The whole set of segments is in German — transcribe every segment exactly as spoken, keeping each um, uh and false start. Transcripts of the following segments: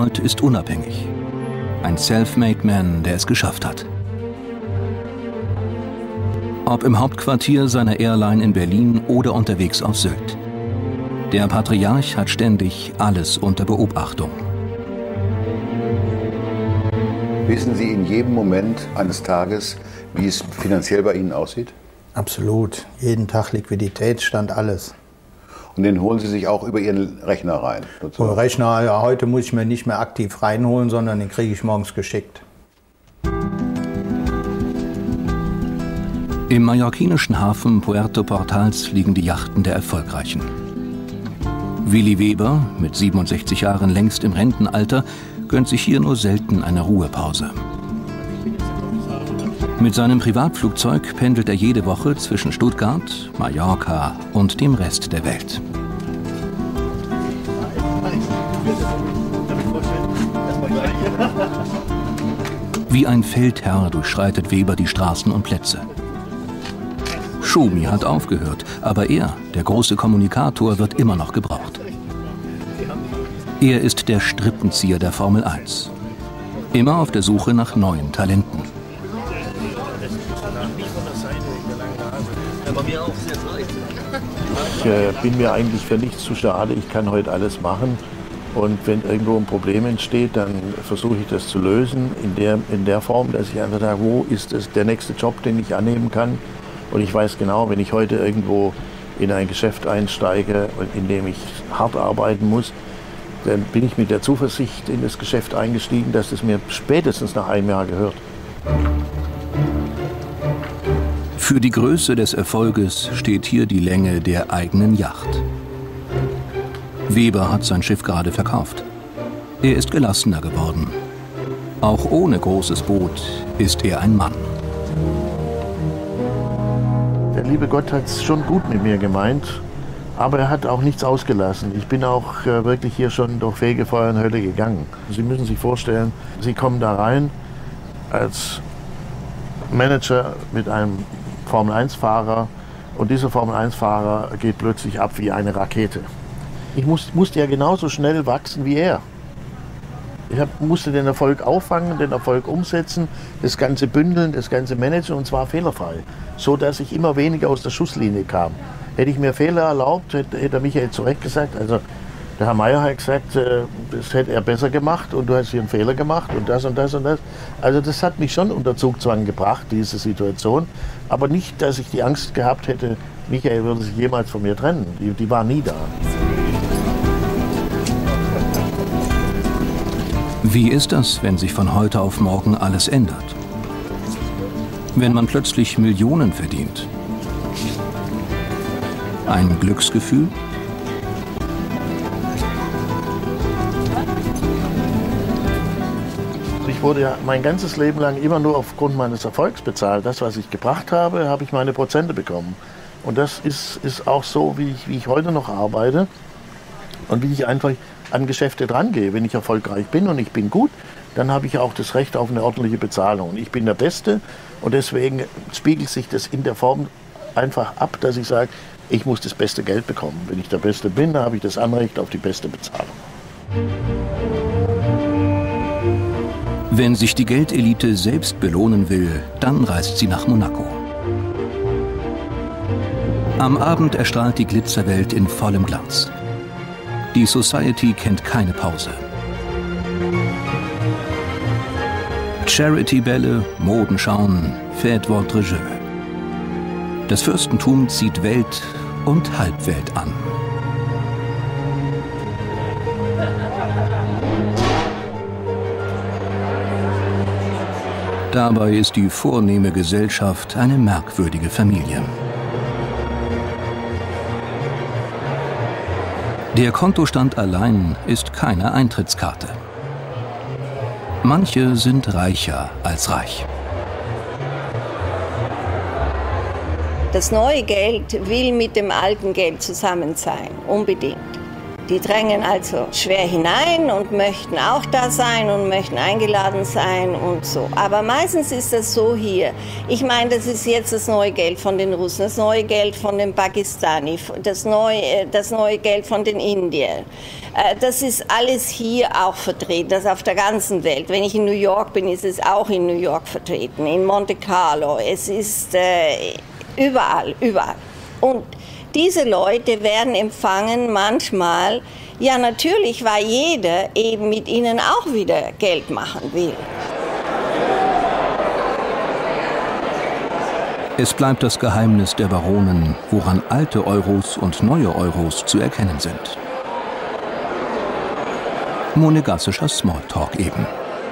Arnold ist unabhängig. Ein Self-Made Man, der es geschafft hat. Ob im Hauptquartier seiner Airline in Berlin oder unterwegs auf Sylt. Der Patriarch hat ständig alles unter Beobachtung. Wissen Sie in jedem Moment eines Tages, wie es finanziell bei Ihnen aussieht? Absolut. Jeden Tag Liquiditätsstand, alles. Und den holen Sie sich auch über Ihren Rechner rein? Sozusagen. Rechner, ja, heute muss ich mir nicht mehr aktiv reinholen, sondern den kriege ich morgens geschickt. Im mallorquinischen Hafen Puerto Portals liegen die Yachten der Erfolgreichen. Willi Weber, mit siebenundsechzig Jahren längst im Rentenalter, gönnt sich hier nur selten eine Ruhepause. Mit seinem Privatflugzeug pendelt er jede Woche zwischen Stuttgart, Mallorca und dem Rest der Welt. Wie ein Feldherr durchschreitet Weber die Straßen und Plätze. Schumi hat aufgehört, aber er, der große Kommunikator, wird immer noch gebraucht. Er ist der Strippenzieher der Formel eins. Immer auf der Suche nach neuen Talenten. Ich äh, bin mir eigentlich für nichts zu schade. Ich kann heute alles machen. Und wenn irgendwo ein Problem entsteht, dann versuche ich das zu lösen in der, in der Form, dass ich einfach sage, wo ist es der nächste Job, den ich annehmen kann. Und ich weiß genau, wenn ich heute irgendwo in ein Geschäft einsteige, in dem ich hart arbeiten muss, dann bin ich mit der Zuversicht in das Geschäft eingestiegen, dass es mir spätestens nach einem Jahr gehört. Für die Größe des Erfolges steht hier die Länge der eigenen Yacht. Weber hat sein Schiff gerade verkauft. Er ist gelassener geworden. Auch ohne großes Boot ist er ein Mann. Der liebe Gott hat es schon gut mit mir gemeint, aber er hat auch nichts ausgelassen. Ich bin auch äh, wirklich hier schon durch Fegefeuer und Hölle gegangen. Sie müssen sich vorstellen, Sie kommen da rein als Manager mit einem Formel eins Fahrer und dieser Formel eins Fahrer geht plötzlich ab wie eine Rakete. Ich muss, musste ja genauso schnell wachsen wie er. Ich hab, musste den Erfolg auffangen, den Erfolg umsetzen, das Ganze bündeln, das Ganze managen und zwar fehlerfrei. So dass ich immer weniger aus der Schusslinie kam. Hätte ich mir Fehler erlaubt, hätte, hätte Michael zu Recht gesagt, also der Herr Meier hat gesagt, äh, das hätte er besser gemacht und du hast hier einen Fehler gemacht und das und das und das. Also das hat mich schon unter Zugzwang gebracht, diese Situation. Aber nicht, dass ich die Angst gehabt hätte, Michael würde sich jemals von mir trennen. Die, die war nie da. Wie ist das, wenn sich von heute auf morgen alles ändert? Wenn man plötzlich Millionen verdient? Ein Glücksgefühl? Ich wurde ja mein ganzes Leben lang immer nur aufgrund meines Erfolgs bezahlt. Das, was ich gebracht habe, habe ich meine Prozente bekommen. Und das ist, ist auch so, wie ich, wie ich heute noch arbeite und wie ich einfach an Geschäfte drangehe. Wenn ich erfolgreich bin und ich bin gut, dann habe ich auch das Recht auf eine ordentliche Bezahlung. Und ich bin der Beste und deswegen spiegelt sich das in der Form einfach ab, dass ich sage, ich muss das beste Geld bekommen. Wenn ich der Beste bin, dann habe ich das Anrecht auf die beste Bezahlung. Wenn sich die Geldelite selbst belohnen will, dann reist sie nach Monaco. Am Abend erstrahlt die Glitzerwelt in vollem Glanz. Die Society kennt keine Pause. Charity-Bälle, Modenschauen, Fête votre jeu. Das Fürstentum zieht Welt und Halbwelt an. Dabei ist die vornehme Gesellschaft eine merkwürdige Familie. Der Kontostand allein ist keine Eintrittskarte. Manche sind reicher als reich. Das neue Geld will mit dem alten Geld zusammen sein, unbedingt. Die drängen also schwer hinein und möchten auch da sein und möchten eingeladen sein und so. Aber meistens ist das so hier. Ich meine, das ist jetzt das neue Geld von den Russen, das neue Geld von den Pakistani, das neue, das neue Geld von den Indiern. Das ist alles hier auch vertreten, das auf der ganzen Welt. Wenn ich in New York bin, ist es auch in New York vertreten, in Monte Carlo. Es ist äh, überall, überall. Und diese Leute werden empfangen manchmal, ja natürlich, weil jeder eben mit ihnen auch wieder Geld machen will. Es bleibt das Geheimnis der Baronen, woran alte Euros und neue Euros zu erkennen sind. Monegassischer Smalltalk eben.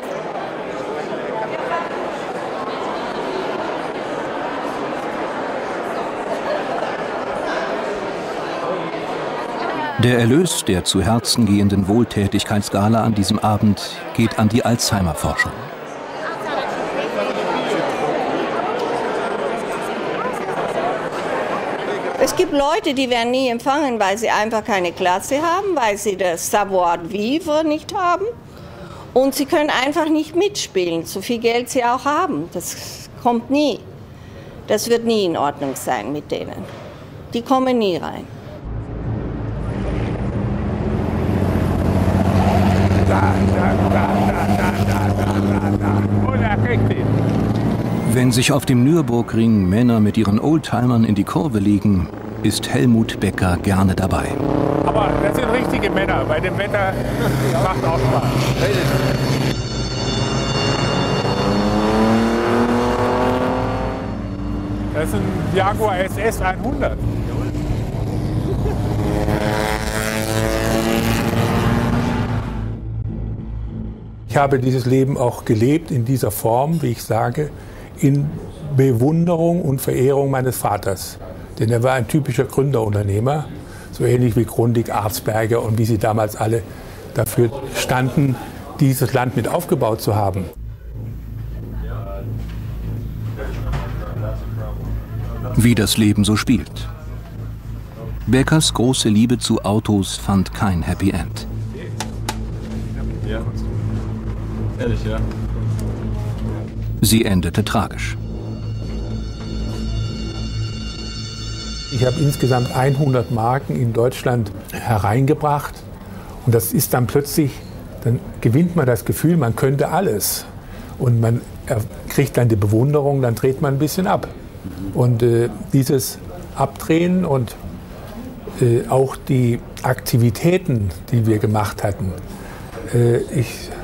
Der Erlös der zu Herzen gehenden Wohltätigkeitsgala an diesem Abend geht an die Alzheimer-Forschung. Es gibt Leute, die werden nie empfangen, weil sie einfach keine Klasse haben, weil sie das Savoir-vivre nicht haben und sie können einfach nicht mitspielen, so viel Geld sie auch haben. Das kommt nie. Das wird nie in Ordnung sein mit denen. Die kommen nie rein. Wenn sich auf dem Nürburgring Männer mit ihren Oldtimern in die Kurve legen, ist Helmut Becker gerne dabei. Aber das sind richtige Männer, bei dem Wetter macht auch Spaß. Das ist ein Jaguar S S hundert. Ich habe dieses Leben auch gelebt in dieser Form, wie ich sage, in Bewunderung und Verehrung meines Vaters. Denn er war ein typischer Gründerunternehmer, so ähnlich wie Grundig, Arzberger und wie sie damals alle dafür standen, dieses Land mit aufgebaut zu haben. Wie das Leben so spielt. Beckers große Liebe zu Autos fand kein Happy End. Ja. Ehrlich, ja. Sie endete tragisch. Ich habe insgesamt hundert Marken in Deutschland hereingebracht und das ist dann plötzlich, dann gewinnt man das Gefühl, man könnte alles und man kriegt dann die Bewunderung, dann dreht man ein bisschen ab. Und äh, dieses Abdrehen und äh, auch die Aktivitäten, die wir gemacht hatten, äh, ich